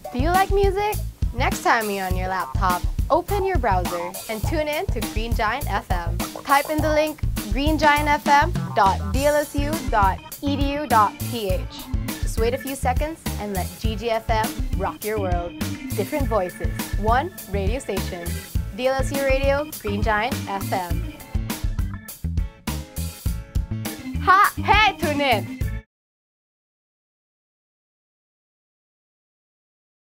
Do you like music? Next time you're on your laptop, open your browser and tune in to Green Giant FM. Type in the link greengiantfm.dlsu.edu.ph. Just wait a few seconds and let GGFM rock your world. Different voices, one radio station. DLSU Radio, Green Giant FM. Ha! Hey, tune in!